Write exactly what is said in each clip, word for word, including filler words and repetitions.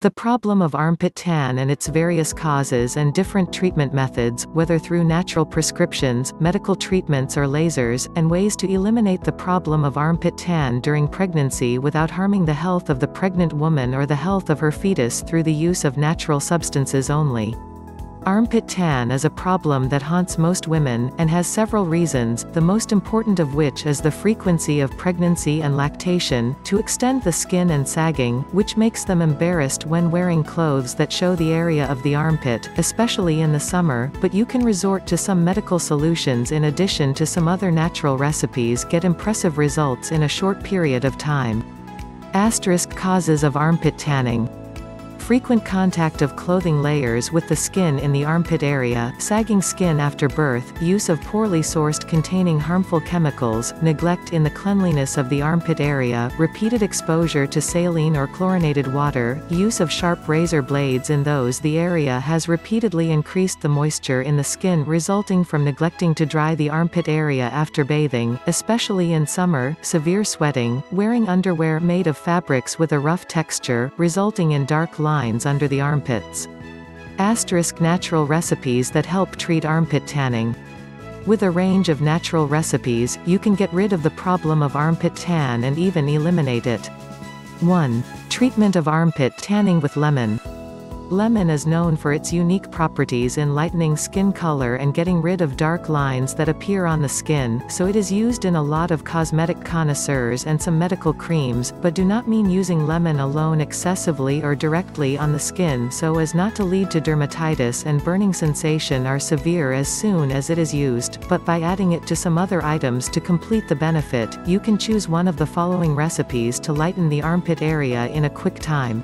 The problem of armpit tan and its various causes and different treatment methods, whether through natural prescriptions, medical treatments or lasers, and ways to eliminate the problem of armpit tan during pregnancy without harming the health of the pregnant woman or the health of her fetus through the use of natural substances only. Armpit tan is a problem that haunts most women, and has several reasons, the most important of which is the frequency of pregnancy and lactation, to extend the skin and sagging, which makes them embarrassed when wearing clothes that show the area of the armpit, especially in the summer, but you can resort to some medical solutions in addition to some other natural recipes get impressive results in a short period of time. Asterisk causes of armpit tanning. Frequent contact of clothing layers with the skin in the armpit area, sagging skin after birth, use of poorly sourced containing harmful chemicals, neglect in the cleanliness of the armpit area, repeated exposure to saline or chlorinated water, use of sharp razor blades in those the area has repeatedly increased the moisture in the skin resulting from neglecting to dry the armpit area after bathing, especially in summer, severe sweating, wearing underwear made of fabrics with a rough texture, resulting in dark lines under the armpits. Asterisk natural recipes that help treat armpit tanning. With a range of natural recipes, you can get rid of the problem of armpit tan and even eliminate it. one. Treatment of armpit tanning with lemon. Lemon is known for its unique properties in lightening skin color and getting rid of dark lines that appear on the skin, so it is used in a lot of cosmetic connoisseurs and some medical creams, but do not mean using lemon alone excessively or directly on the skin so as not to lead to dermatitis and burning sensation are severe as soon as it is used, but by adding it to some other items to complete the benefit, you can choose one of the following recipes to lighten the armpit area in a quick time.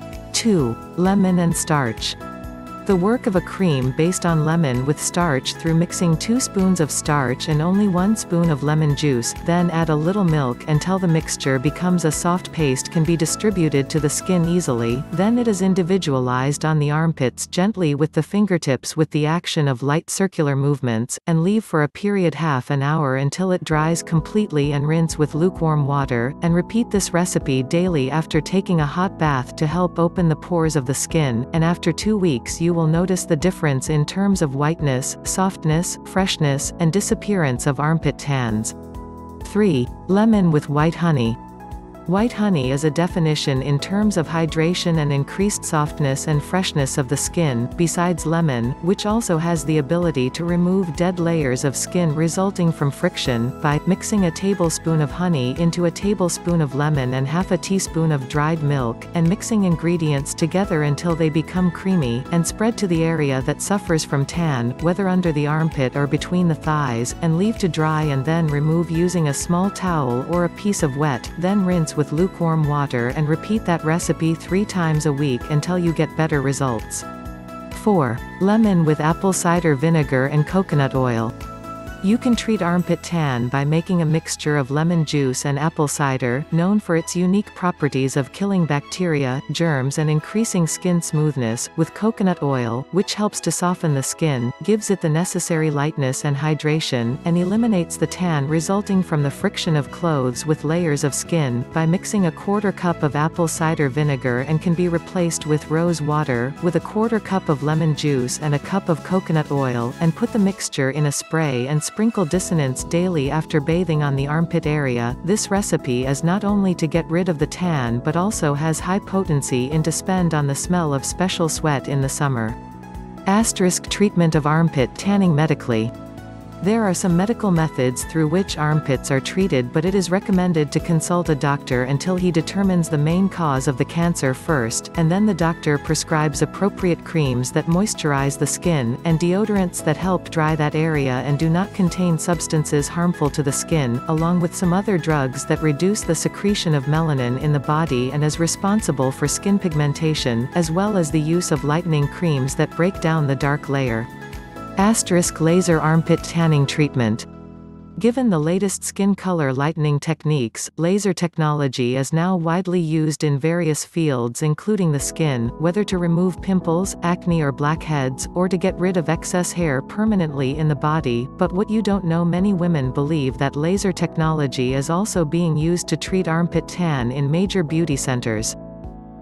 two. Lemon and starch. The work of a cream based on lemon with starch through mixing two spoons of starch and only one spoon of lemon juice, then add a little milk until the mixture becomes a soft paste can be distributed to the skin easily, then it is individualized on the armpits gently with the fingertips with the action of light circular movements, and leave for a period half an hour until it dries completely and rinse with lukewarm water, and repeat this recipe daily after taking a hot bath to help open the pores of the skin, and after two weeks you will notice the difference in terms of whiteness, softness, freshness, and disappearance of armpit tans. three. Lemon with white honey. White honey is a definition in terms of hydration and increased softness and freshness of the skin, besides lemon, which also has the ability to remove dead layers of skin resulting from friction, by mixing a tablespoon of honey into a tablespoon of lemon and half a teaspoon of dried milk, and mixing ingredients together until they become creamy, and spread to the area that suffers from tan, whether under the armpit or between the thighs, and leave to dry and then remove using a small towel or a piece of wet, then rinse with lukewarm water and repeat that recipe three times a week until you get better results. four. Lemon with apple cider vinegar and coconut oil. You can treat armpit tan by making a mixture of lemon juice and apple cider, known for its unique properties of killing bacteria, germs and increasing skin smoothness, with coconut oil, which helps to soften the skin, gives it the necessary lightness and hydration, and eliminates the tan resulting from the friction of clothes with layers of skin, by mixing a quarter cup of apple cider vinegar and can be replaced with rose water, with a quarter cup of lemon juice and a cup of coconut oil, and put the mixture in a spray and sprinkle dissonance daily after bathing on the armpit area. This recipe is not only to get rid of the tan but also has high potency in to spend on the smell of special sweat in the summer. Asterisk treatment of armpit tanning medically. There are some medical methods through which armpits are treated, but it is recommended to consult a doctor until he determines the main cause of the cancer first, and then the doctor prescribes appropriate creams that moisturize the skin, and deodorants that help dry that area and do not contain substances harmful to the skin, along with some other drugs that reduce the secretion of melanin in the body and is responsible for skin pigmentation, as well as the use of lightening creams that break down the dark layer. Asterisk laser armpit tanning treatment. Given the latest skin color lightening techniques, laser technology is now widely used in various fields including the skin, whether to remove pimples, acne or blackheads, or to get rid of excess hair permanently in the body, but what you don't know, many women believe that laser technology is also being used to treat armpit tan in major beauty centers.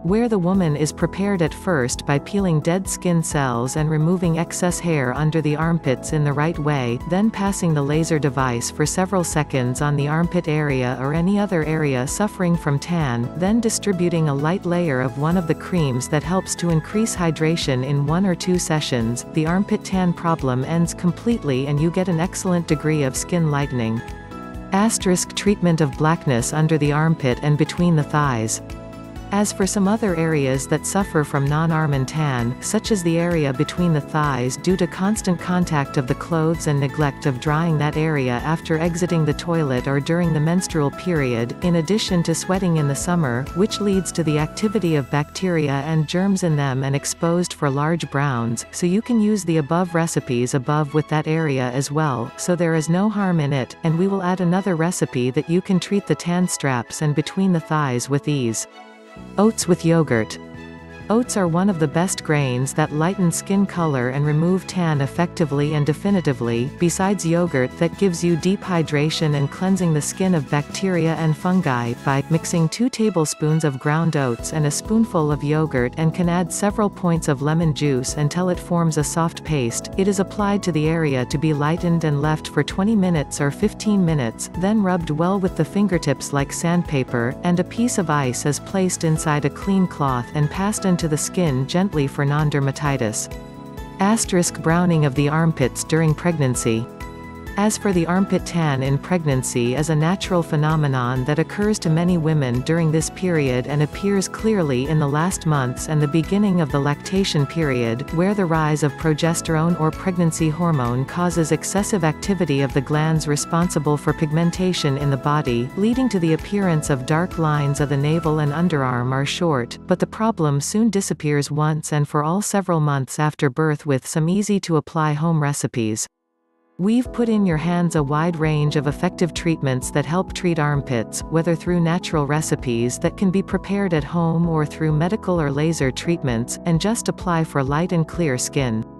where the woman is prepared at first by peeling dead skin cells and removing excess hair under the armpits in the right way, then passing the laser device for several seconds on the armpit area or any other area suffering from tan, then distributing a light layer of one of the creams that helps to increase hydration in one or two sessions. The armpit tan problem ends completely and you get an excellent degree of skin lightening. Asterisk treatment of blackness under the armpit and between the thighs. As for some other areas that suffer from non-armin tan, such as the area between the thighs due to constant contact of the clothes and neglect of drying that area after exiting the toilet or during the menstrual period, in addition to sweating in the summer, which leads to the activity of bacteria and germs in them and exposed for large browns, so you can use the above recipes above with that area as well, so there is no harm in it, and we will add another recipe that you can treat the tan straps and between the thighs with ease. Oats with yogurt. Oats are one of the best grains that lighten skin color and remove tan effectively and definitively, besides yogurt that gives you deep hydration and cleansing the skin of bacteria and fungi. By mixing two tablespoons of ground oats and a spoonful of yogurt and can add several points of lemon juice until it forms a soft paste, it is applied to the area to be lightened and left for twenty minutes or fifteen minutes, then rubbed well with the fingertips like sandpaper, and a piece of ice is placed inside a clean cloth and passed into the skin gently for non-dermatitis. Asterisk browning of the armpits during pregnancy. As for the armpit tan in pregnancy is a natural phenomenon that occurs to many women during this period and appears clearly in the last months and the beginning of the lactation period, where the rise of progesterone or pregnancy hormone causes excessive activity of the glands responsible for pigmentation in the body, leading to the appearance of dark lines of the navel and underarm are short, but the problem soon disappears once and for all several months after birth with some easy-to-apply home recipes. We've put in your hands a wide range of effective treatments that help treat armpits, whether through natural recipes that can be prepared at home or through medical or laser treatments, and just apply for light and clear skin.